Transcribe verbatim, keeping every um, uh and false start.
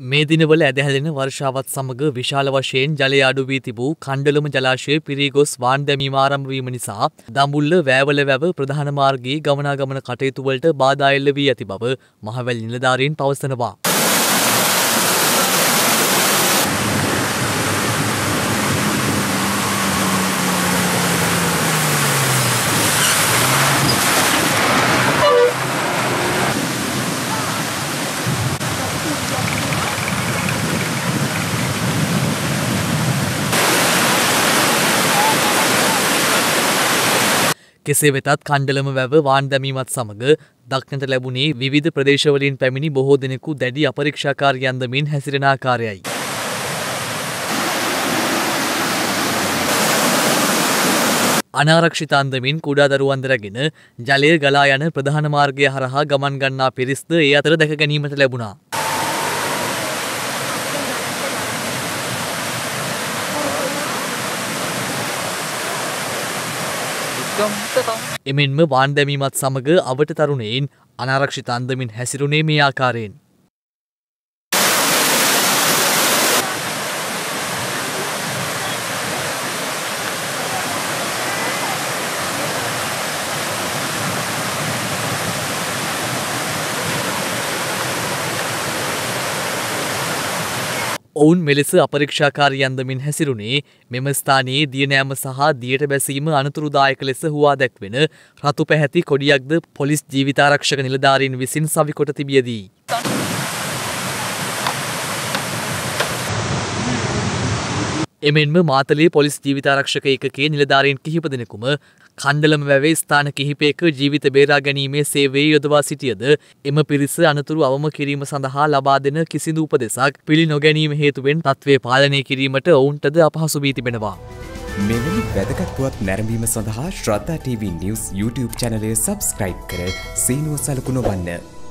මේ දිනවල ඇදහැලෙන වර්ෂාවත් සමග විශාල වශයෙන් ජලය අඩු වී තිබූ කණ්ඩලම ජලාශය පිරී ගොස් වාන් දැමීම ආරම්භ වීම නිසා දඹුල්ල වෑවල වැව ප්‍රධාන මාර්ගයේ ගමනාගමන කටයුතු වලට බාධා එල්ල වී ඇති බව මහවැලි නිලධාරීන් පවසනවා. කෙසේ වෙතත් කණ්ඩලම වැව වාන් දැමීමත් සමග දක්නට ලැබුණේ විවිධ ප්‍රදේශවලින් පැමිණි බොහෝ දෙනෙකු දැඩි අපරීක්ෂාකාරී අන්දමින් හැසිරෙන ආකාරයයි. අනාරක්ෂිත අන්දමින් කුඩා දරුවන් රැගෙන ජලය ගලා යන ප්‍රධාන මාර්ගය හරහා ගමන් ගන්නා පිරිස්ද ඒ අතර දැක ගැනීමට ලැබුණා. එමෙන්ම වාන් දැමීමත් සමග අවට තරුණයින් අනාරක්ෂිත අන්දමින් හැසිරුණේ මේ ආකාරයෙන්. ඔවුන් මෙලෙස අපරීක්ෂාකාරී අන්දමින් හැසිරුණේ මෙම ස්ථානයේ දියනෑම සහ දියට බැසීම අනතුරුදායක ලෙස හුවා දැක්වෙන රතු පැහැති කොඩියක්ද පොලිස් ජීවිතාරක්ෂක නිලධාරීන් විසින් සවිකොට තිබියදී. එමෙන්ම මාතලේ පොලිස් ජීවිතාරක්ෂක ඒකකයේ නිලධාරීන් කිහිප දෙනෙකුම කණ්ඩලම වැවේ ස්ථාන කිහිපයක ජීවිත බේරා ගැනීමේ සේවයේ යොදවා සිටියද එම පිරිස අනතුරු අවම කිරීම සඳහා ලබා දෙන කිසිදු උපදෙසක් පිළි නොගැනීම හේතුවෙන් තත්ත්වය පාලනය කිරීමට ඔවුන්ටද අපහසු වී තිබෙනවා. මෙවැනි වැදගත් පුවත් නැරඹීම සඳහා ශ්‍රද්ධා ටීවී නිවුස් YouTube චැනලය සබ්ස්ක්‍රයිබ් කර සීනුව සලකුණු වන්න.